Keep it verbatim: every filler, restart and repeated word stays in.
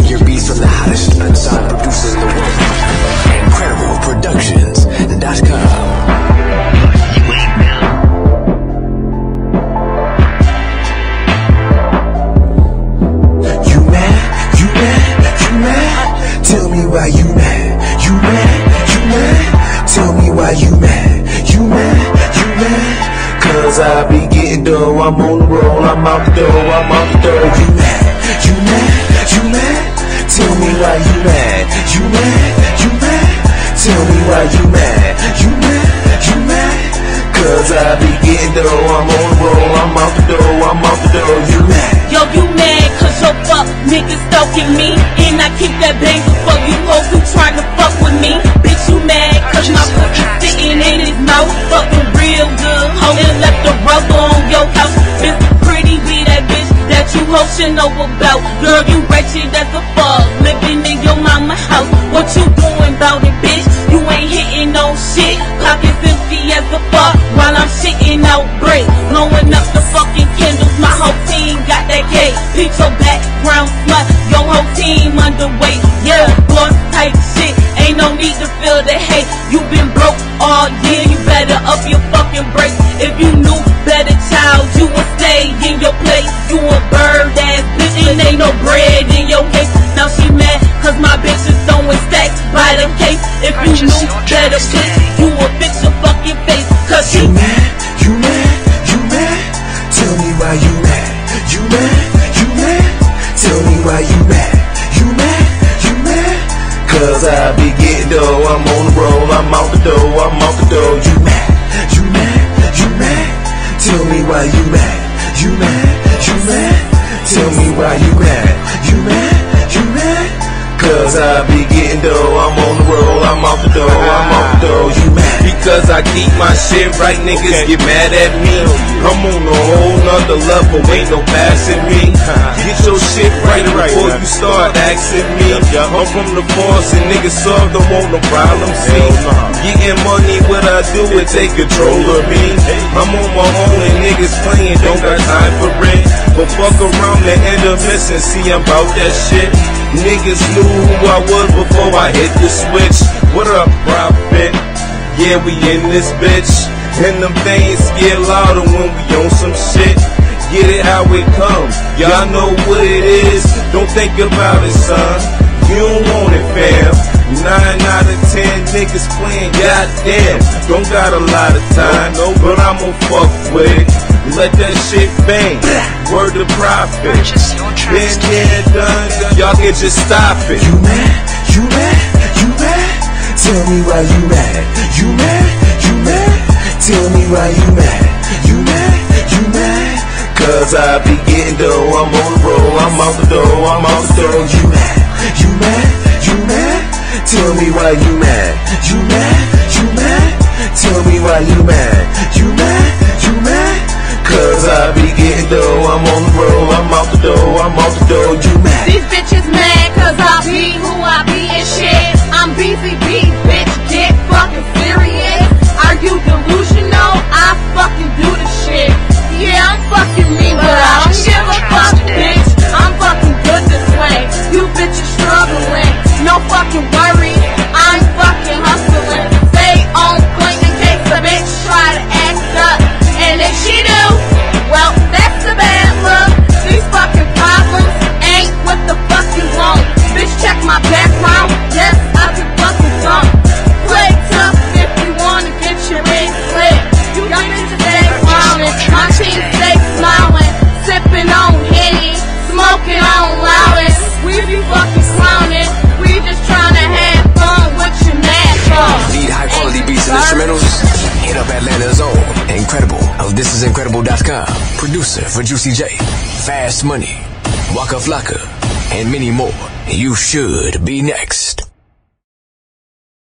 Getting your beats from the hottest unsigned producers in the world. Incredible Productions dot com. You mad? You mad? You mad? Tell me why you mad. You mad? You mad? Tell me why you mad. You mad? You mad? Cause I be getting dough, I'm on the roll, I'm out the door, I'm out the door. You mad? You mad? You mad? Tell me why you mad. You mad? You mad? Tell me why you mad. You mad? You mad? Cause I be getting dough, I'm on the roll, I'm out the door, I'm out the door. You mad? Yo, you mad cause your fuck niggas stalking me, and I keep that banger for you hoes who trying to fuck with me. Bitch, you mad cause my pussy sitting in his mouth, fucking real good, ho, and left the rubber on your house. Miss Pretty be that bitch that you hoes should know about. Girl, you wretched as a fuck, living in your mama house. What you doing about it, bitch? You ain't hitting no shit. Pockets empty as a fuck while I'm shitting out bricks, blowing up the fucking candles. My whole team got that cake. Peep your background slut, your whole team underweight. Yeah, boss type shit, ain't no need to feel the hate. You been broke all year, you better up your fucking brakes. If you knew better, child, you would stay in your place. You a bird ass bitch, and ain't no bread in your case. Now she mad cause my bitch is throwing stacks by the case. If you knew better, bitch, you would fix your fucking face. Cause you mad, you mad, you mad. Tell me why you mad. You mad, you mad. Tell me why you mad. You mad, you mad. Cause I be getting dough, I'm on the roll, I'm out the door, I'm out the door. You mad, you mad, you mad. Tell me why you mad. You mad, you mad. Tell me why you mad. You mad, you mad. Cause I be getting dough, I'm on the roll, I'm out the door, I'm out the door. You mad? Because I keep my shit right, niggas okay. Get mad at me. I'm on a whole nother level, ain't no passing me. Get your shit right before you start asking me. I'm from the force and niggas solve don't want no problem, see. Getting money, what I do is take control of me. I'm on my own and niggas playing, don't got time for rent. But fuck around and end up missing, see I'm about that shit. Niggas knew who I was before I hit the switch. What up, Prophet? Yeah, we in this bitch. And them things get louder when we on some shit. Get it how it comes, y'all know what it is. Don't think about it, son, you don't want it, fam. Nine out of ten niggas playing, goddamn. Don't got a lot of time, no, but I'm gon' fuck with it. Let that shit bang, word to Prophet. Been there, done, y'all can just stop it. You mad, you mad, you mad. Tell me why you mad. You mad, you mad. Tell me why you mad. You mad, you mad. Cause I be getting dough, I'm on the roll, I'm out the door, I'm out the door. You mad, you mad, you mad. Tell me why you mad. You mad, you mad. Tell me why you mad. You mad, you mad. Cause I be getting dough, I'm on the roll, I'm out the door, I'm out the door. You mad? These bitches mad cause I be who I be and shit. I'm B C B, bitch, get fucking serious. Are you delusional? I fucking do the shit. Yeah, I'm fucking mean, but I don't give a fuck, bitch. I'm fucking good this way. You bitches struggling, no fucking worry. I'm fucking hustling. Stay on point in case the bitch try to act up. And if she do, well, that's a bad look. These fucking problems ain't what the fuck you want. Bitch, check my background. Yes, I can fucking dump. Play tough if you wanna get your ring lit. You bitches stay clowning. My team stay smiling. Sipping on Henny, smoking on Loudon. We be fucking clowning. We just trying to have fun with your mad dog. Need high quality beats and instrumentals? Hit up Atlanta's own Incredible of This Is Incredible dot com. Producer for Juicy J, Fast Money, Waka Flocka, and many more. You should be next.